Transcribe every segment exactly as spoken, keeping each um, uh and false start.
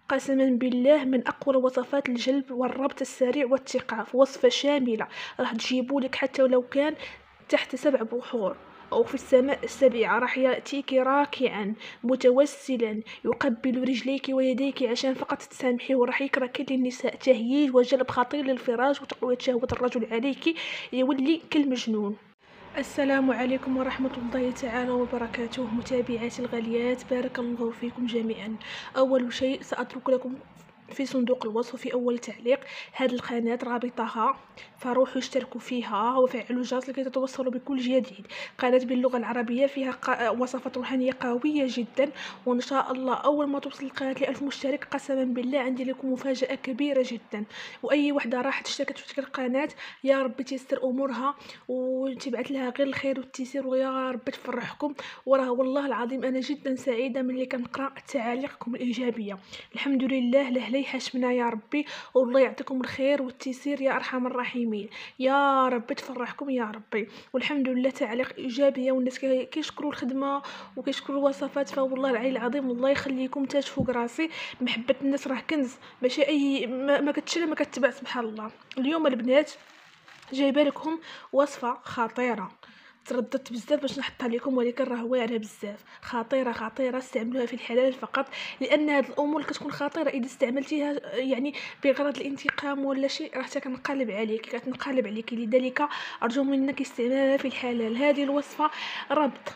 قسما بالله من اقوى الوصفات لجلب والربط السريع والثقة، وصفة شاملة راح تجيبولك حتى ولو كان تحت سبع بحور أو في السماء السابعة، راح يأتيك راكعا متوسلا يقبل رجليك ويديك عشان فقط تسامحيه، وراح يكره كل النساء تهييج وجلب خطير للفراش وتقوية شهوة الرجل عليك يولي كالمجنون. السلام عليكم ورحمة الله تعالى وبركاته متابعاتي الغاليات، بارك الله فيكم جميعا. أول شيء سأترك لكم في صندوق الوصف في أول تعليق هذه القناة رابطها، فروحوا اشتركوا فيها وفعلوا الجرس لكي تتوصلوا بكل جديد. قناة باللغة العربية فيها ق... وصفات روحانية قوية جدا، وإن شاء الله أول ما توصل القناة لألف مشترك قسما بالله عندي لكم مفاجأة كبيرة جدا. وأي وحدة راحت اشتركت في تلك القناة يا رب تيسر أمورها وتبعث لها غير الخير والتيسير، ويا رب تفرحكم. وراه والله العظيم أنا جدا سعيدة ملي كنقرأ تعاليقكم الإيجابية. الحمد لله لهلا يحشمنا يا ربي، والله يعطيكم الخير والتيسير يا ارحم الراحمين، يا رب تفرحكم يا ربي. والحمد لله تعليق ايجابيه والناس كيشكروا الخدمه وكيشكروا الوصفات، فوالله العلي العظيم الله يخليكم تاج فوق راسي. محبه الناس راه كنز، ماشي اي ما, ما كتشري ما كتباع سبحان الله. اليوم البنات جايبه لكم وصفه خطيره، ترددت بزاف باش نحطها لكم ولكن راه واعره بزاف، خطيره خطيره. استعملوها في الحلال فقط، لان هاد الامور كتكون خطيره اذا استعملتيها يعني بغرض الانتقام ولا شيء راح تنقلب عليك كتنقلب عليك. لذلك ارجو منك استعمالها في الحلال. هذه الوصفه ربط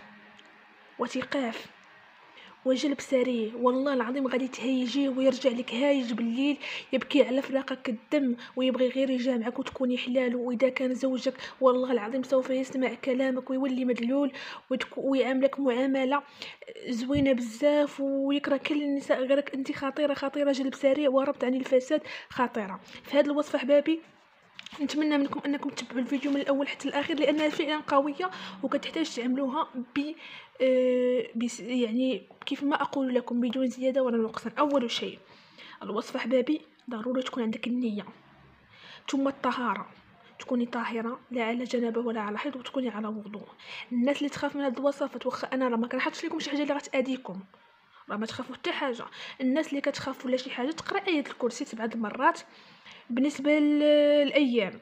وثقاف وجلب سريع، والله العظيم غادي تهيجيه ويرجع لك هايج بالليل يبكي على فراقك الدم ويبغي غير يجامعك وتكوني حلال. واذا كان زوجك والله العظيم سوف يسمع كلامك ويولي مدلول ويعاملك معامله زوينه بزاف ويكره كل النساء غيرك انت. خطيره خطيره، جلب سريع وربط عن الفساد، خطيره. في هذه الوصفه حبابي نتمنى منكم انكم تتبعوا الفيديو من الاول حتى الاخير، لانها فعلا قويه وكتحتاج تعملوها ب آه يعني كيف ما اقول لكم بدون زياده ولا نقصان. اول شيء الوصفه حبابي ضروري تكون عندك النيه، ثم الطهاره، تكوني طاهره لا على جنابه ولا على حيض وتكوني على وضوء. الناس اللي تخاف من هذه الوصفات، واخا انا راه ما كنحطش لكم شي حاجه اللي غتاذيكم، راه ما تخافوا حتى حاجه. الناس اللي كتخاف ولا شي حاجه تقرا ايه الكرسي سبعه المرات. بالنسبه للايام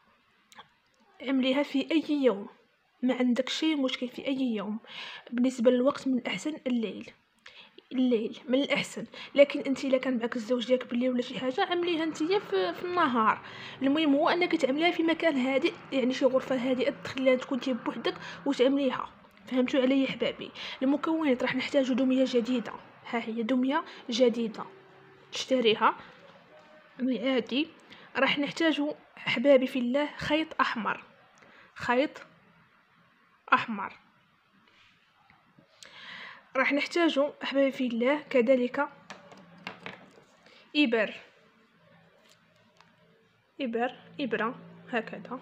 عمليها في اي يوم، ما عندك شي مشكل في اي يوم. بالنسبه للوقت من الاحسن الليل، الليل من الاحسن. لكن انت الا كان معك الزوج ديالك بالليل ولا شي حاجه عمليها نتيا في, في النهار. المهم هو انك تعمليها في مكان هادئ، يعني شي غرفه هادئه تدخليها تكون انت بوحدك وتعمليها. فهمتوا علي حبابي؟ المكونات راح نحتاج دميه جديده، ها هي دميه جديده تشتريها عادي. راح نحتاج حبابي في الله خيط احمر، خيط احمر. راح نحتاج احبابي في الله كذلك ابر، ابر ابره هكذا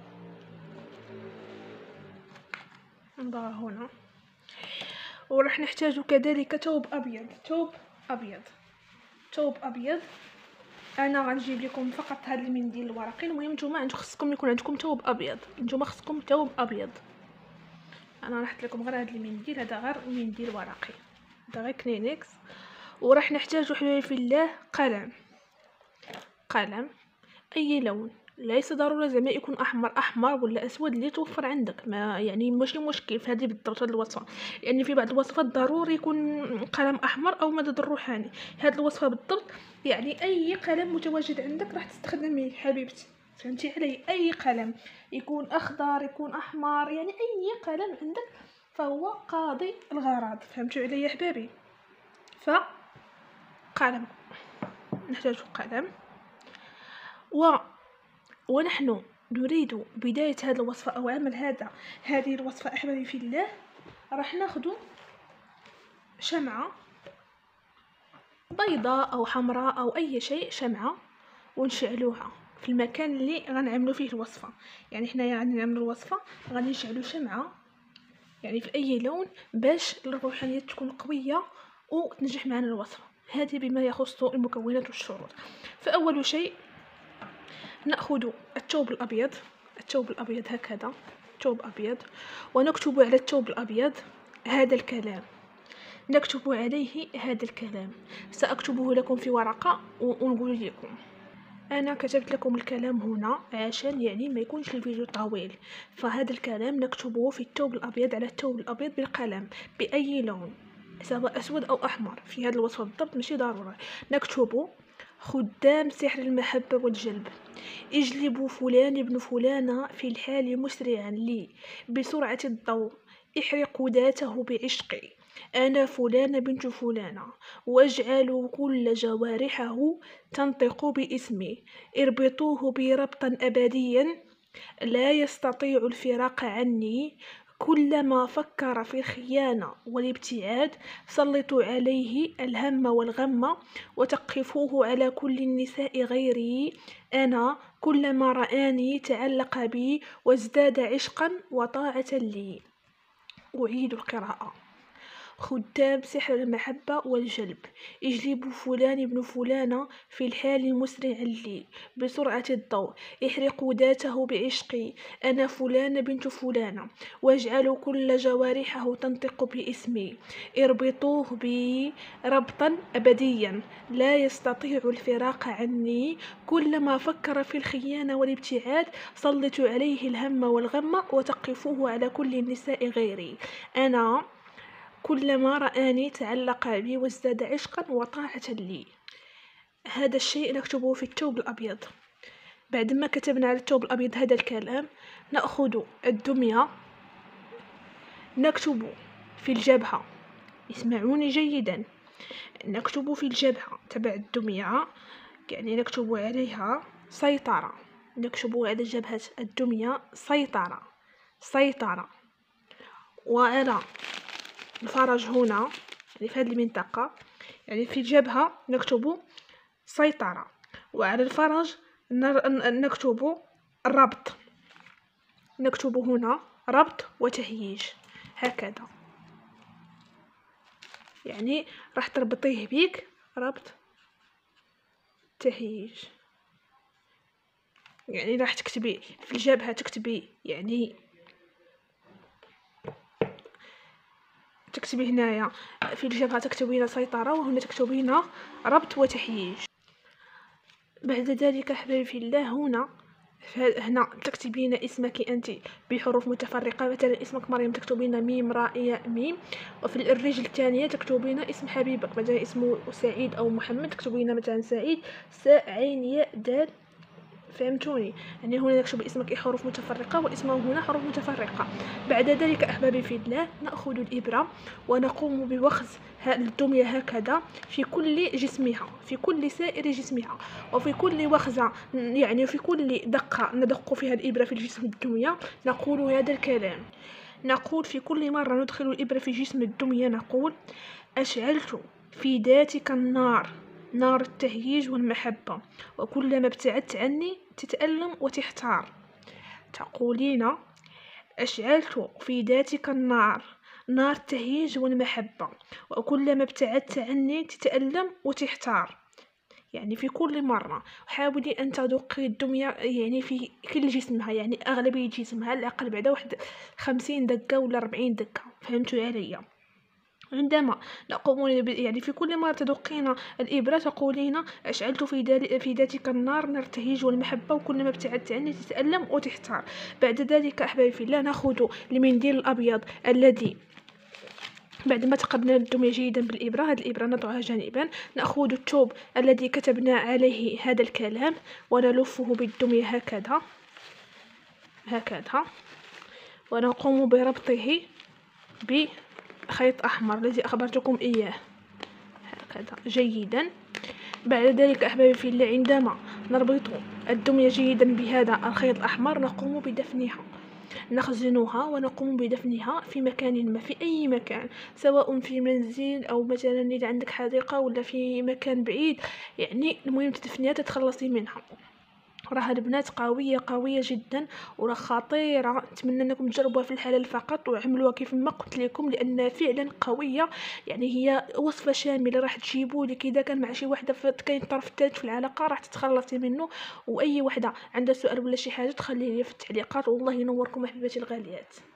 نضعها هنا. وراح نحتاج كذلك ثوب ابيض، ثوب ابيض، ثوب ابيض. انا غنجيب لكم فقط هذا المنديل الورقي. المهم نتوما عندكم خصكم يكون عندكم ثوب ابيض، نتوما خصكم ثوب ابيض. انا راح لكم غير هذا المنديل، هذا غير منديل ورقي، هذا غير كلينكس. وراح نحتاج حبايبي في الله قلم، قلم اي لون، ليس ضروري زعما يكون احمر احمر ولا اسود اللي توفر عندك، ما يعني ماشي مشكل في هذه بالضبط هذه الوصفه. لان يعني في بعض الوصفات ضروري يكون قلم احمر او مدد الروحاني. هذه الوصفه بالضبط يعني اي قلم متواجد عندك راح تستخدميه حبيبتي، فهمتي علي؟ اي قلم يكون اخضر يكون احمر، يعني اي قلم عندك فهو قاضي الغرض. فهمتوا علي يا حبابي؟ ف قلم، نحتاج قلم. و ونحن نريد بداية هذه الوصفة أو عمل هذا هذه الوصفة أحبابي في الله. راح ناخذ شمعة بيضاء أو حمراء أو أي شيء، شمعة، ونشعلوها في المكان اللي غنعملوا فيه الوصفة. يعني حنايا غادي نعملوا الوصفة غادي نشعلوا شمعة يعني في أي لون باش الروحانية تكون قوية وتنجح معنا الوصفة. هذه بما يخص المكونات والشروط. فأول شيء نأخذ الثوب الأبيض، الثوب الأبيض هكذا، ثوب أبيض، ونكتب على الثوب الأبيض هذا الكلام: نكتب عليه هذا الكلام. سأكتبه لكم في ورقة ونقول لكم. انا كتبت لكم الكلام هنا عشان يعني ما يكونش الفيديو طويل. فهذا الكلام نكتبه في الثوب الابيض على الثوب الابيض بالقلم باي لون، سواء اسود او احمر. في هذا الوصف بالضبط ماشي ضروري. نكتب: خدام سحر المحبة والجلب، اجلبوا فلان ابن فلانة في الحال مسرعا لي بسرعة الضوء، احرقوا ذاته بعشقي، أنا فلانة بنت فلانة، واجعلوا كل جوارحه تنطق باسمي، اربطوه بي ربطا أبديا لا يستطيع الفراق عني، كلما فكر في الخيانة والابتعاد سلطوا عليه الهم والغم وتقفوه على كل النساء غيري، أنا كلما رآني تعلق بي وازداد عشقا وطاعة لي. أعيد القراءة: خدام سحر المحبة والجلب، اجلبوا فلان ابن فلانة في الحال مسرعا لي بسرعة الضوء، احرقوا ذاته بعشقي، أنا فلانة بنت فلانة، واجعلوا كل جوارحه تنطق باسمي، اربطوه بي ربطا أبديا لا يستطيع الفراق عني، كلما فكر في الخيانة والابتعاد سلطوا عليه الهم والغم وتقفوه على كل النساء غيري، أنا كلما رآني تعلق بي وازداد عشقا وطاعة لي. هذا الشيء نكتبه في الثوب الأبيض. بعد ما كتبنا على الثوب الأبيض هذا الكلام، نأخذ الدمية نكتب في الجبهة. اسمعوني جيدا، نكتب في الجبهة تبع الدمية، يعني نكتب عليها سيطرة، نكتب على جبهة الدمية سيطرة سيطرة، وعلى الفرج هنا يعني في هذه المنطقة، يعني في الجبهة نكتب سيطرة، وعلى الفرج نكتب الربط، نكتب هنا ربط وتهييج هكذا، يعني راح تربطيه بيك ربط تهييج، يعني راح تكتبي في الجبهة تكتبي يعني تكتبي هنايا في الجبهة تكتبين سيطرة، وهنا تكتبين ربط وتحييج. بعد ذلك أحبابي في الله هنا هنا تكتبين اسمك أنت بحروف متفرقة، مثلا اسمك مريم تكتبين ميم راء ياء ميم، وفي الرجل الثانية تكتبين اسم حبيبك، مثلا اسمه سعيد أو محمد تكتبين مثلا سعيد ساء عين ياء دال، فهمتوني؟ يعني هنا نكتب اسمك حروف متفرقة واسمه هنا حروف متفرقة. بعد ذلك أحبابي في الله نأخذ الإبرة ونقوم بوخز الدمية هكذا في كل جسمها، في كل سائر جسمها، وفي كل وخزة يعني في كل دقة ندق فيها الإبرة في جسم الدمية نقول هذا الكلام. نقول في كل مرة ندخل الإبرة في جسم الدمية نقول: أشعلت في ذاتك النار، نار التهييج والمحبة، وكلما ابتعدت عني تتألم وتحتار. تقولين: أشعلت في ذاتك النار، نار التهييج والمحبة، وكلما ابتعدت عني تتألم وتحتار. يعني في كل مرة حاولي أن تذوقي الدمية يعني في كل جسمها، يعني أغلبية جسمها على الأقل بعد واحد خمسين دقة ولا أربعين دقة، فهمتوا عليا؟ عندما نقوم يعني في كل مرة تدقين الإبرة تقولين: أشعلت في في ذاتك النار، نار التهيج والمحبة، وكلما ابتعدت عني تتألم وتحتار. بعد ذلك أحبابي في الله نأخذ المنديل الأبيض الذي بعد ما تقبلنا الدمية جيدا بالإبرة، هذه الإبرة نضعها جانبا، نأخذ الثوب الذي كتبنا عليه هذا الكلام ونلفه بالدمية هكذا هكذا، ونقوم بربطه ب خيط أحمر الذي أخبرتكم إياه هكذا جيدا. بعد ذلك أحبابي في الله عندما نربط الدمية جيدا بهذا الخيط الأحمر نقوم بدفنها، نخزنها ونقوم بدفنها في مكان ما، في أي مكان، سواء في منزل أو مثلا إذا عندك حديقة ولا في مكان بعيد، يعني المهم تدفنيها تتخلصي منها. راه البنات قوية قوية جدا وراه خطيرة، نتمنى انكم تجربوها في الحلال فقط وعملوها كيف ما قلت لكم لانها فعلا قوية، يعني هي وصفة شاملة راح تجيبوا لك اذا كان مع شي وحده كاين الطرف الثالث في العلاقة راح تتخلصي منه، واي وحده عندها سؤال ولا شي حاجة تخليه لي في التعليقات، والله ينوركم احبتي الغاليات.